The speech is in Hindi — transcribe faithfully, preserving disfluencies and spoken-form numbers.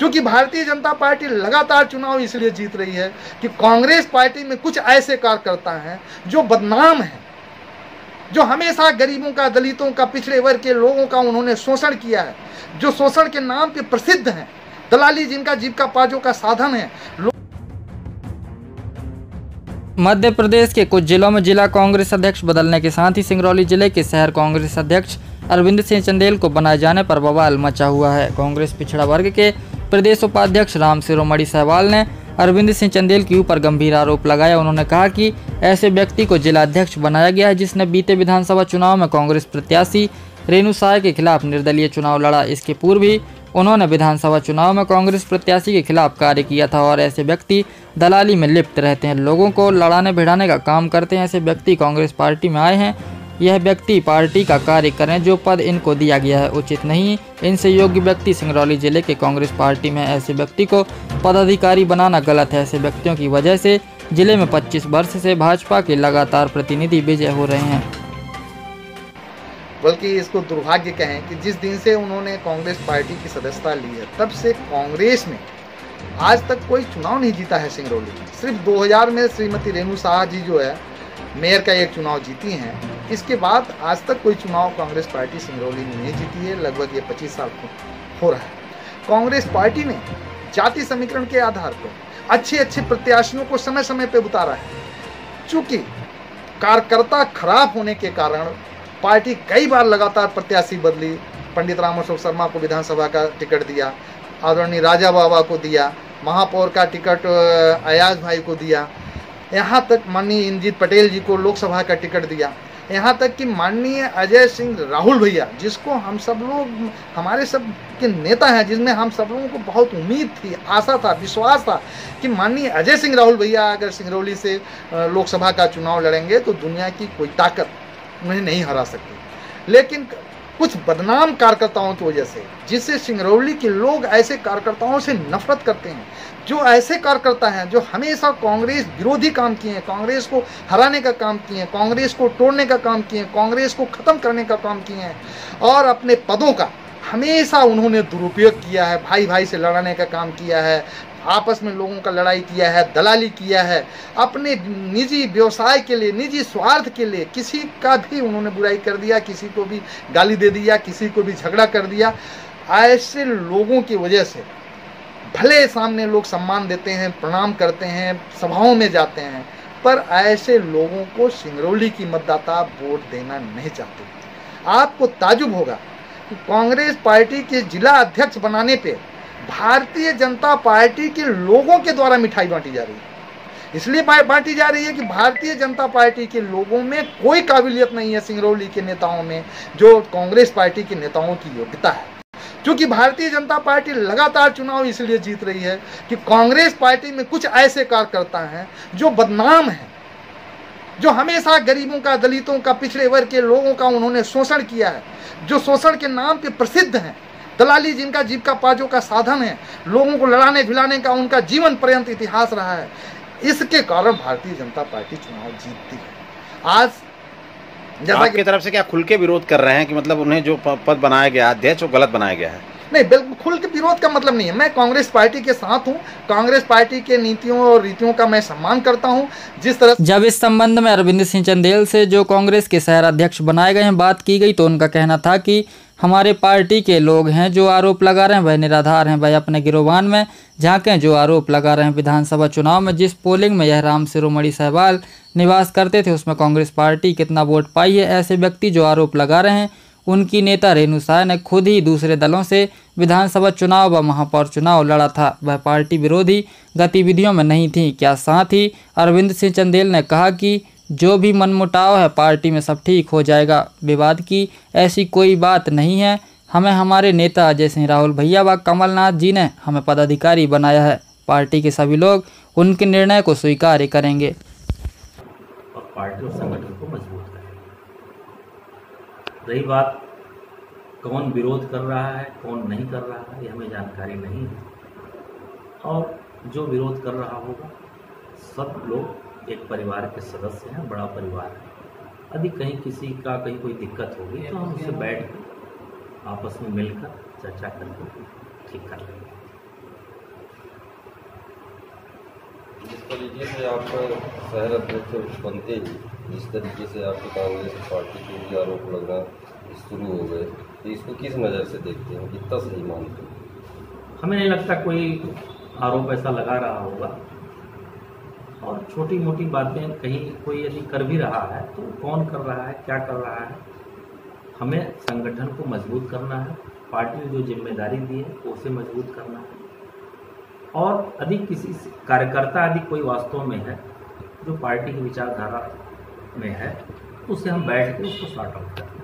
क्योंकि भारतीय जनता पार्टी लगातार चुनाव इसलिए जीत रही है कि कांग्रेस पार्टी में कुछ ऐसे कार्यकर्ता हैं जो बदनाम हैं, जो हमेशा गरीबों का, दलितों का, पिछड़े वर्ग के लोगों का उन्होंने शोषण किया है, जो शोषण के नाम पे प्रसिद्ध हैं, दलाली जिनका जीविकोपार्जन का साधन है। मध्य प्रदेश के कुछ जिलों में जिला कांग्रेस अध्यक्ष बदलने के साथ ही सिंगरौली जिले के शहर कांग्रेस अध्यक्ष अरविंद सिंह चंदेल को बनाए जाने पर बवाल मचा हुआ है। कांग्रेस पिछड़ा वर्ग के प्रदेश उपाध्यक्ष राम शिरोमणि सहवाल ने अरविंद सिंह चंदेल के ऊपर गंभीर आरोप लगाया। उन्होंने कहा कि ऐसे व्यक्ति को जिला अध्यक्ष बनाया गया है जिसने बीते विधानसभा चुनाव में कांग्रेस प्रत्याशी रेणु साय के खिलाफ निर्दलीय चुनाव लड़ा। इसके पूर्व भी उन्होंने विधानसभा चुनाव में कांग्रेस प्रत्याशी के खिलाफ कार्य किया था और ऐसे व्यक्ति दलाली में लिप्त रहते हैं, लोगों को लड़ाने भिड़ाने का काम करते हैं। ऐसे व्यक्ति कांग्रेस पार्टी में आए हैं, यह व्यक्ति पार्टी का कार्य करें, जो पद इनको दिया गया है उचित नहीं। इनसे योग्य व्यक्ति सिंगरौली जिले के कांग्रेस पार्टी में, ऐसे व्यक्ति को पदाधिकारी बनाना गलत है। ऐसे व्यक्तियों की वजह से जिले में पच्चीस वर्ष से भाजपा के लगातार प्रतिनिधि विजय हो रहे हैं। बल्कि इसको दुर्भाग्य कहें कि जिस दिन से उन्होंने कांग्रेस पार्टी की सदस्यता ली है तब से कांग्रेस में आज तक कोई चुनाव नहीं जीता है सिंगरौली में। सिर्फ दो हज़ार में श्रीमती रेणु साह जी जो है मेयर का एक चुनाव जीती हैं, इसके बाद आज तक कोई चुनाव कांग्रेस पार्टी सिंगरौली में नहीं जीती है। लगभग ये पच्चीस साल हो रहा है। कांग्रेस पार्टी ने जाति समीकरण के आधार पर अच्छे अच्छे प्रत्याशियों को समय समय पर उतारा है। चूंकि कार्यकर्ता खराब होने के कारण पार्टी कई बार लगातार प्रत्याशी बदली। पंडित राम अशोक शर्मा को विधानसभा का टिकट दिया, आदरणीय राजा बाबा को दिया, महापौर का टिकट अयाज भाई को दिया, यहाँ तक माननीय इंद्रजीत पटेल जी को लोकसभा का टिकट दिया, यहाँ तक कि माननीय अजय सिंह राहुल भैया, जिसको हम सब लोग, हमारे सब के नेता हैं, जिसमें हम सब लोगों को बहुत उम्मीद थी, आशा था, विश्वास था कि माननीय अजय सिंह राहुल भैया अगर सिंगरौली से लोकसभा का चुनाव लड़ेंगे तो दुनिया की कोई ताकत उन्हें नहीं हरा सकती। लेकिन कुछ बदनाम कार्यकर्ताओं की वजह से, जिससे सिंगरौली के लोग ऐसे कार्यकर्ताओं से नफरत करते हैं, जो ऐसे कार्यकर्ता हैं जो हमेशा कांग्रेस विरोधी काम किए हैं, कांग्रेस को हराने का काम किए हैं, कांग्रेस को तोड़ने का काम किए हैं, कांग्रेस को ख़त्म करने का काम किए हैं और अपने पदों का हमेशा उन्होंने दुरुपयोग किया है, भाई भाई से लड़ाने का काम किया है, आपस में लोगों का लड़ाई किया है, दलाली किया है, अपने निजी व्यवसाय के लिए, निजी स्वार्थ के लिए किसी का भी उन्होंने बुराई कर दिया, किसी को भी गाली दे दिया, किसी को भी झगड़ा कर दिया। ऐसे लोगों की वजह से भले सामने लोग सम्मान देते हैं, प्रणाम करते हैं, सभाओं में जाते हैं, पर ऐसे लोगों को सिंगरौली की मतदाता वोट देना नहीं चाहते। आपको ताजुब होगा कि कांग्रेस पार्टी के जिला अध्यक्ष बनाने पे भारतीय जनता पार्टी के लोगों के द्वारा मिठाई बांटी जा रही है। इसलिए बांटी जा रही है कि भारतीय जनता पार्टी के लोगों में कोई काबिलियत नहीं है सिंगरौली के नेताओं में जो कांग्रेस पार्टी के नेताओं की योग्यता है। क्योंकि भारतीय जनता पार्टी लगातार चुनाव इसलिए जीत रही है कि कांग्रेस पार्टी में कुछ ऐसे कार्यकर्ता हैं जो बदनाम हैं, जो हमेशा गरीबों का, दलितों का, पिछड़े वर्ग के लोगों का उन्होंने शोषण किया है, जो शोषण के नाम पे प्रसिद्ध हैं, दलाली जिनका जीविकोपार्जन का साधन है, लोगों को लड़ाने भिड़ाने का उनका जीवन पर्यंत इतिहास रहा है। इसके कारण भारतीय जनता पार्टी चुनाव जीतती है। आज जैसा आपकी तरफ से क्या खुल के विरोध कर रहे हैं कि मतलब उन्हें जो पद बनाया गया अध्यक्ष वो गलत बनाया गया है? नहीं, बिल्कुल खुल के विरोध का मतलब नहीं है। मैं कांग्रेस पार्टी के साथ हूं, कांग्रेस पार्टी के नीतियों और रीतियों का मैं सम्मान करता हूं। जिस तरह जब इस संबंध में अरविंद सिंह चंदेल से, जो कांग्रेस के शहर अध्यक्ष बनाए गए हैं, बात की गई तो उनका कहना था कि हमारे पार्टी के लोग हैं जो आरोप लगा रहे हैं वह निराधार हैं, वह अपने गिरोबान में झांकें जो आरोप लगा रहे हैं। विधानसभा चुनाव में जिस पोलिंग में यह राम शिरोमणि सहवाल निवास करते थे उसमें कांग्रेस पार्टी कितना वोट पाई है। ऐसे व्यक्ति जो आरोप लगा रहे हैं, उनकी नेता रेणु साय ने खुद ही दूसरे दलों से विधानसभा चुनाव व महापौर चुनाव लड़ा था, वह पार्टी विरोधी गतिविधियों में नहीं थी। क्या साथ ही अरविंद सिंह चंदेल ने कहा कि जो भी मनमुटाव है पार्टी में सब ठीक हो जाएगा, विवाद की ऐसी कोई बात नहीं है। हमें हमारे नेता अजय सिंह राहुल भैया व कमलनाथ जी ने हमें पदाधिकारी बनाया है, पार्टी के सभी लोग उनके निर्णय को स्वीकार करेंगे और पार्टी और संगठन को मजबूत करेंगे। रही बात कौन विरोध कर रहा है, कौन नहीं कर रहा है, ये हमें जानकारी नहीं है। और जो विरोध कर रहा होगा सब लोग एक परिवार के सदस्य हैं, बड़ा परिवार है। यदि कहीं किसी का कहीं कोई दिक्कत होगी तो हम उससे बैठ कर आपस में मिलकर चर्चा करके ठीक कर लेंगे। तरीके से आप शहर अध्यक्ष बनते ही जिस तरीके से आपकी कांग्रेस पार्टी के भी आरोप लगना शुरू हो गए, तो इसको किस नज़र से देखते हैं, कितना सही मानते हैं? हमें नहीं लगता कोई आरोप ऐसा लगा रहा होगा, और छोटी मोटी बातें कहीं कोई यदि कर भी रहा है तो कौन कर रहा है, क्या कर रहा है। हमें संगठन को मजबूत करना है, पार्टी ने जो जिम्मेदारी दी है उसे मजबूत करना है, और अधिक किसी कार्यकर्ता यदि कोई वास्तव में है जो पार्टी की विचारधारा में है, उससे हम बैठ के उसको सॉर्ट आउट करें।